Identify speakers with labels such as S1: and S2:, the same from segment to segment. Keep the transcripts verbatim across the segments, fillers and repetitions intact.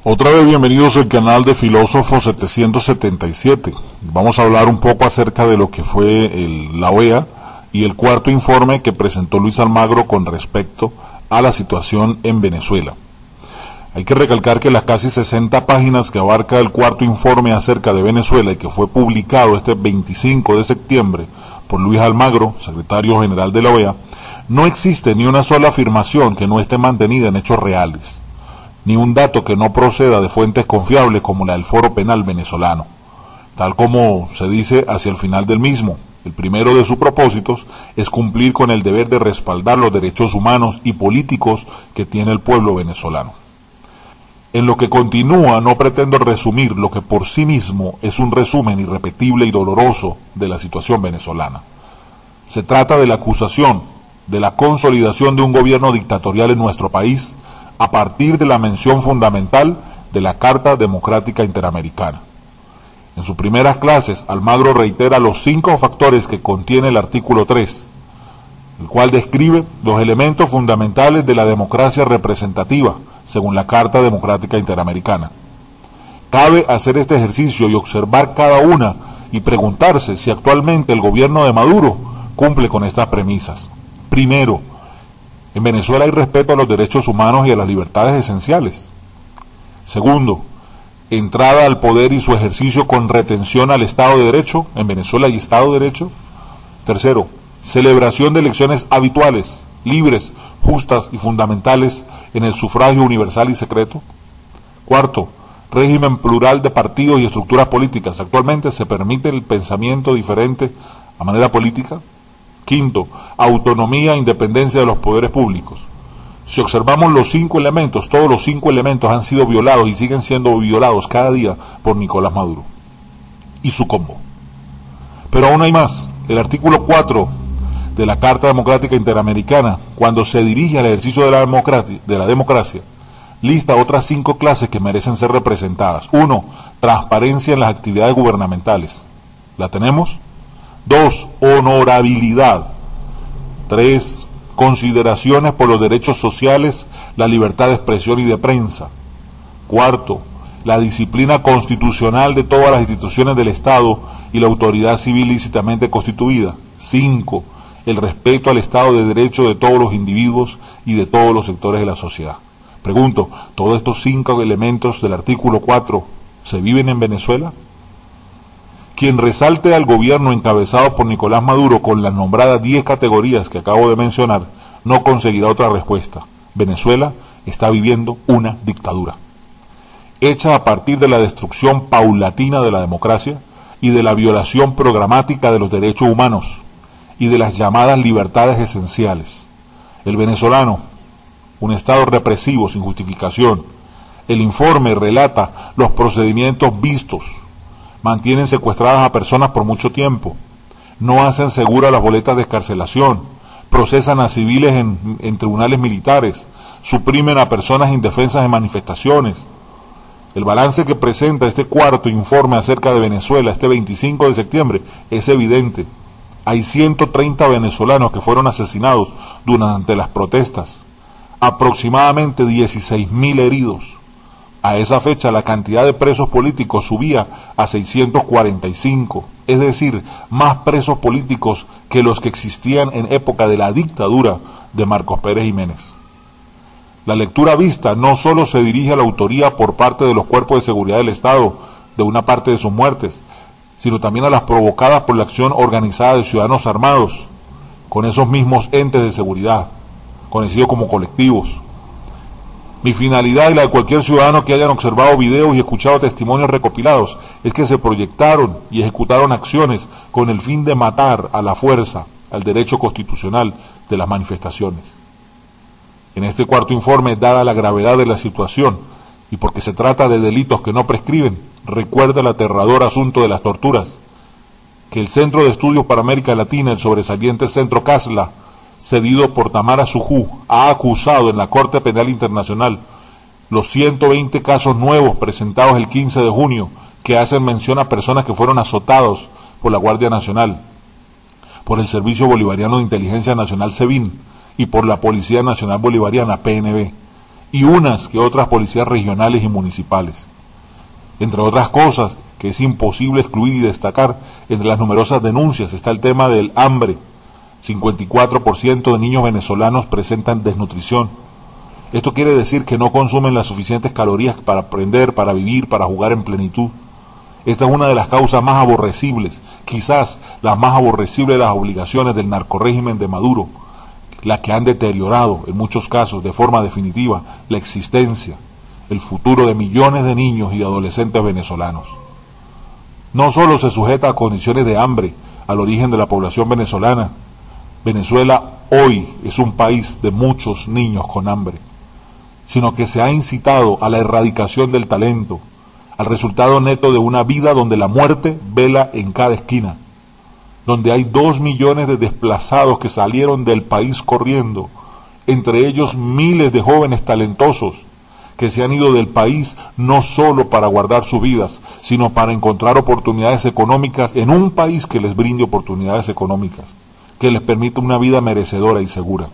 S1: Otra vez bienvenidos al canal de Filósofo setecientos setenta y siete. Vamos a hablar un poco acerca de lo que fue el, la O E A y el cuarto informe que presentó Luis Almagro con respecto a la situación en Venezuela. Hay que recalcar que las casi sesenta páginas que abarca el cuarto informe acerca de Venezuela y que fue publicado este veinticinco de septiembre por Luis Almagro, secretario general de la O E A, no existe ni una sola afirmación que no esté mantenida en hechos reales, ni un dato que no proceda de fuentes confiables como la del Foro Penal venezolano, tal como se dice hacia el final del mismo. El primero de sus propósitos es cumplir con el deber de respaldar los derechos humanos y políticos que tiene el pueblo venezolano. En lo que continúa no pretendo resumir lo que por sí mismo es un resumen irrepetible y doloroso de la situación venezolana. Se trata de la acusación de la consolidación de un gobierno dictatorial en nuestro país a partir de la mención fundamental de la Carta Democrática Interamericana. En sus primeras clases, Almagro reitera los cinco factores que contiene el artículo tres, el cual describe los elementos fundamentales de la democracia representativa, según la Carta Democrática Interamericana. Cabe hacer este ejercicio y observar cada una y preguntarse si actualmente el gobierno de Maduro cumple con estas premisas. Primero, en Venezuela hay respeto a los derechos humanos y a las libertades esenciales. Segundo, entrada al poder y su ejercicio con retención al Estado de Derecho. En Venezuela hay Estado de Derecho. Tercero, celebración de elecciones habituales, libres, justas y fundamentales en el sufragio universal y secreto. Cuarto, régimen plural de partidos y estructuras políticas. Actualmente se permite el pensamiento diferente a manera política. Quinto, autonomía e independencia de los poderes públicos. Si observamos los cinco elementos, todos los cinco elementos han sido violados y siguen siendo violados cada día por Nicolás Maduro y su combo. Pero aún hay más. El artículo cuatro de la Carta Democrática Interamericana, cuando se dirige al ejercicio de la democracia, de la democracia, lista otras cinco clases que merecen ser representadas. Uno, transparencia en las actividades gubernamentales. ¿La tenemos? Dos, honorabilidad. Tres, consideraciones por los derechos sociales, la libertad de expresión y de prensa. Cuarto, la disciplina constitucional de todas las instituciones del Estado y la autoridad civil lícitamente constituida. Cinco, el respeto al Estado de Derecho de todos los individuos y de todos los sectores de la sociedad. Pregunto, ¿todos estos cinco elementos del artículo cuatro se viven en Venezuela? Quien resalte al gobierno encabezado por Nicolás Maduro con las nombradas diez categorías que acabo de mencionar, no conseguirá otra respuesta. Venezuela está viviendo una dictadura, hecha a partir de la destrucción paulatina de la democracia y de la violación programática de los derechos humanos y de las llamadas libertades esenciales. El venezolano, un Estado represivo sin justificación. El informe relata los procedimientos vistos. Mantienen secuestradas a personas por mucho tiempo, no hacen seguras las boletas de excarcelación, procesan a civiles en, en tribunales militares, suprimen a personas indefensas en manifestaciones. El balance que presenta este cuarto informe acerca de Venezuela este veinticinco de septiembre es evidente. Hay ciento treinta venezolanos que fueron asesinados durante las protestas, aproximadamente dieciséis mil heridos. A esa fecha la cantidad de presos políticos subía a seiscientos cuarenta y cinco, es decir, más presos políticos que los que existían en época de la dictadura de Marcos Pérez Jiménez. La lectura vista no solo se dirige a la autoría por parte de los cuerpos de seguridad del Estado de una parte de sus muertes, sino también a las provocadas por la acción organizada de ciudadanos armados, con esos mismos entes de seguridad, conocidos como colectivos. Mi finalidad y la de cualquier ciudadano que hayan observado videos y escuchado testimonios recopilados es que se proyectaron y ejecutaron acciones con el fin de matar a la fuerza al derecho constitucional de las manifestaciones. En este cuarto informe, dada la gravedad de la situación y porque se trata de delitos que no prescriben, recuerda el aterrador asunto de las torturas, que el Centro de Estudios para América Latina, el sobresaliente Centro CASLA, cedido por Tamara Sujú, ha acusado en la Corte Penal Internacional los ciento veinte casos nuevos presentados el quince de junio que hacen mención a personas que fueron azotados por la Guardia Nacional, por el Servicio Bolivariano de Inteligencia Nacional SEBIN y por la Policía Nacional Bolivariana P N B. y unas que otras policías regionales y municipales. Entre otras cosas que es imposible excluir y destacar, entre las numerosas denuncias está el tema del hambre. cincuenta y cuatro por ciento de niños venezolanos presentan desnutrición. Esto quiere decir que no consumen las suficientes calorías para aprender, para vivir, para jugar en plenitud. Esta es una de las causas más aborrecibles, quizás la más aborrecible de las obligaciones del narcorrégimen de Maduro, la que han deteriorado, en muchos casos, de forma definitiva, la existencia, el futuro de millones de niños y adolescentes venezolanos. No solo se sujeta a condiciones de hambre al origen de la población venezolana, Venezuela hoy es un país de muchos niños con hambre, sino que se ha incitado a la erradicación del talento, al resultado neto de una vida donde la muerte vela en cada esquina, donde hay dos millones de desplazados que salieron del país corriendo, entre ellos miles de jóvenes talentosos que se han ido del país no solo para guardar sus vidas, sino para encontrar oportunidades económicas en un país que les brinde oportunidades económicas, que les permita una vida merecedora y segura.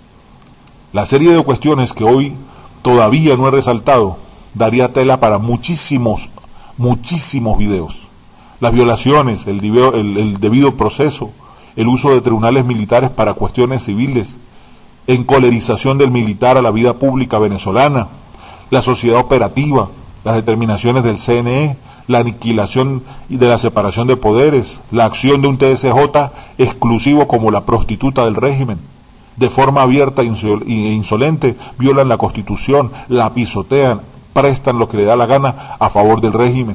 S1: La serie de cuestiones que hoy todavía no he resaltado daría tela para muchísimos, muchísimos videos. Las violaciones, el, debido, el, el debido proceso, el uso de tribunales militares para cuestiones civiles, encolerización del militar a la vida pública venezolana, la sociedad operativa, las determinaciones del C N E, la aniquilación de la separación de poderes, la acción de un T S J exclusivo como la prostituta del régimen, de forma abierta e insolente, violan la Constitución, la pisotean, prestan lo que le da la gana a favor del régimen.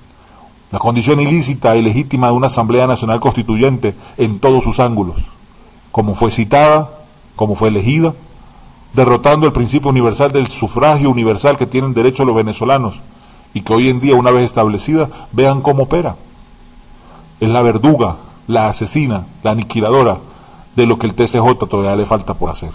S1: La condición ilícita y legítima de una Asamblea Nacional Constituyente en todos sus ángulos, como fue citada, como fue elegida, derrotando el principio universal del sufragio universal que tienen derecho los venezolanos y que hoy en día, una vez establecida, vean cómo opera. Es la verduga, la asesina, la aniquiladora de lo que el T C J todavía le falta por hacer.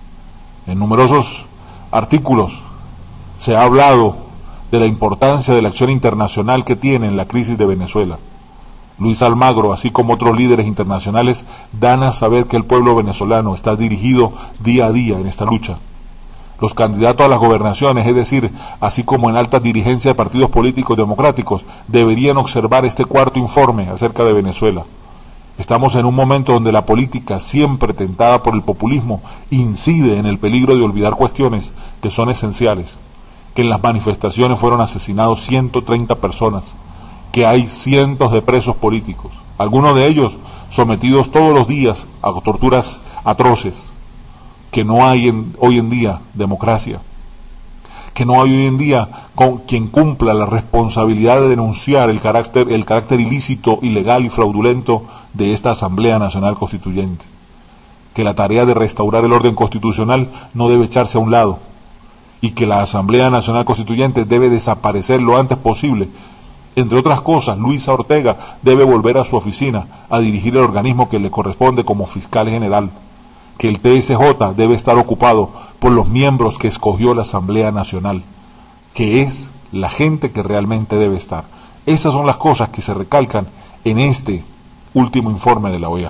S1: En numerosos artículos se ha hablado de la importancia de la acción internacional que tiene en la crisis de Venezuela. Luis Almagro, así como otros líderes internacionales, dan a saber que el pueblo venezolano está dirigido día a día en esta lucha. Los candidatos a las gobernaciones, es decir, así como en altas dirigencias de partidos políticos democráticos, deberían observar este cuarto informe acerca de Venezuela. Estamos en un momento donde la política, siempre tentada por el populismo, incide en el peligro de olvidar cuestiones que son esenciales, que en las manifestaciones fueron asesinados ciento treinta personas, que hay cientos de presos políticos, algunos de ellos sometidos todos los días a torturas atroces, que no hay en, hoy en día democracia, que no hay hoy en día con quien cumpla la responsabilidad de denunciar el carácter, el carácter ilícito, ilegal y fraudulento de esta Asamblea Nacional Constituyente, que la tarea de restaurar el orden constitucional no debe echarse a un lado, y que la Asamblea Nacional Constituyente debe desaparecer lo antes posible. Entre otras cosas, Luisa Ortega debe volver a su oficina a dirigir el organismo que le corresponde como fiscal general, que el T S J debe estar ocupado por los miembros que escogió la Asamblea Nacional, que es la gente que realmente debe estar. Esas son las cosas que se recalcan en este último informe de la O E A.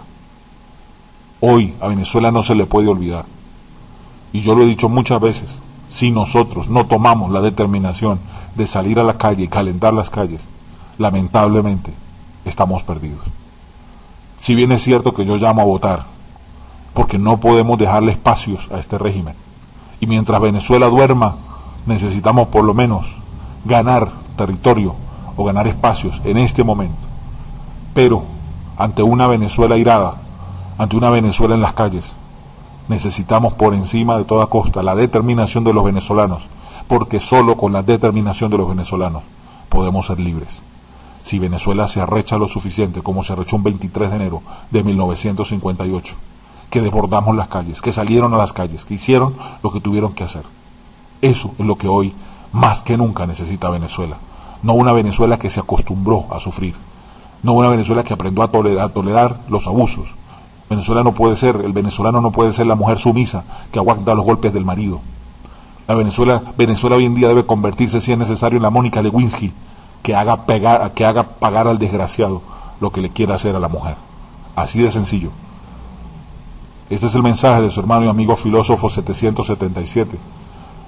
S1: Hoy a Venezuela no se le puede olvidar, y yo lo he dicho muchas veces, si nosotros no tomamos la determinación de salir a la calle y calentar las calles, lamentablemente estamos perdidos. Si bien es cierto que yo llamo a votar, porque no podemos dejarle espacios a este régimen, y mientras Venezuela duerma, necesitamos por lo menos ganar territorio o ganar espacios en este momento. Pero ante una Venezuela irada, ante una Venezuela en las calles, necesitamos por encima de toda costa la determinación de los venezolanos, porque solo con la determinación de los venezolanos podemos ser libres. Si Venezuela se arrecha lo suficiente, como se arrechó un veintitrés de enero de mil novecientos cincuenta y ocho, que desbordamos las calles, que salieron a las calles, que hicieron lo que tuvieron que hacer. Eso es lo que hoy más que nunca necesita Venezuela. No una Venezuela que se acostumbró a sufrir, no una Venezuela que aprendió a tolerar, a tolerar los abusos. Venezuela no puede ser, el venezolano no puede ser la mujer sumisa que aguanta los golpes del marido. La Venezuela, Venezuela hoy en día debe convertirse, si es necesario, en la Mónica Lewinsky, que haga, pegar, que haga pagar al desgraciado lo que le quiera hacer a la mujer. Así de sencillo. Este es el mensaje de su hermano y amigo filósofo setecientos setenta y siete.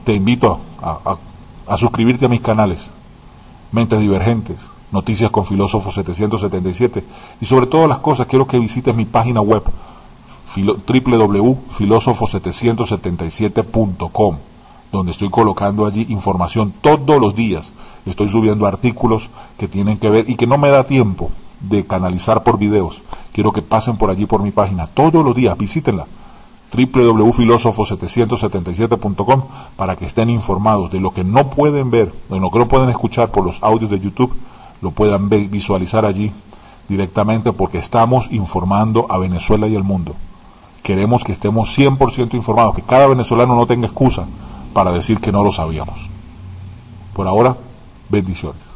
S1: te invito a, a, a suscribirte a mis canales, Mentes Divergentes, Noticias con Filósofo setecientos setenta y siete, y sobre todas las cosas quiero que visites mi página web, doble u doble u doble u punto filósofo setecientos setenta y siete punto com, donde estoy colocando allí información todos los días. Estoy subiendo artículos que tienen que ver y que no me da tiempo de canalizar por videos. Quiero que pasen por allí por mi página todos los días, visítenla, doble u doble u doble u punto filósofo setecientos setenta y siete punto com, para que estén informados de lo que no pueden ver, de lo que no pueden escuchar por los audios de YouTube, lo puedan ver, visualizar allí directamente, porque estamos informando a Venezuela y al mundo. Queremos que estemos cien por ciento informados, que cada venezolano no tenga excusa para decir que no lo sabíamos. Por ahora, bendiciones.